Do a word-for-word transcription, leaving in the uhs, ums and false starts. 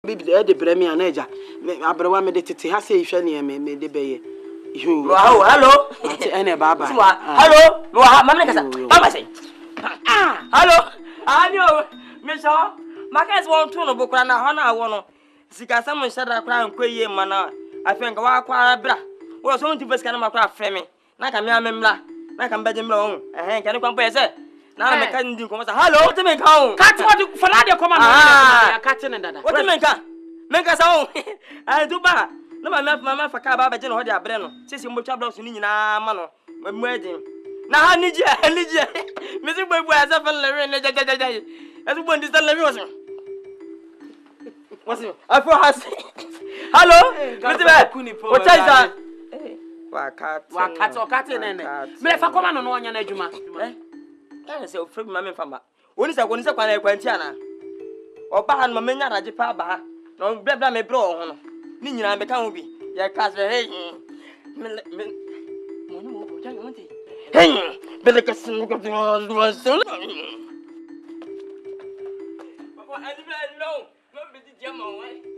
Bibi de bremi anaja abrewa me de tete ha se ihwe ne me me de beye yo hello hello ati ene baba hello no ha mama kasa mama say ah hello anyo me so maka so won to no bokura na ho na wo no sika sam nshada kra nkoyie ma na afenka wa kwa bra wo so nti pesika na makra afre me na ka me amemla na ka mbaje mla won eh kan kwa mpa ese na me ka ndi ko sa hello what me ka won kat what for na de come na kat ne dada what me ka menka sa won ai du ba na mama mama fa ka baba je no ho de abre no sisi mbotwa blouse ni nyina ma no mu agin na ha ni je ni je me si gbebu asa fa lewe ne jajajaja esu bo ndi sa lewe wosin wosin afo has hello meti be o chaisa wa kat wa kat o kat ne ne me fa koma no no onya na adwuma eh kan se o frɛ bi mama mfa ma oni sa oni sa kwa na kwanti ana oba ha no mama nya raje pa ba ha no bla bla me bro ho no ni nyina me ka ho bi ya ka se hey me me mo no mo ja mo ti hey bele ka sin ko do so papa ali bla no no be di jama wai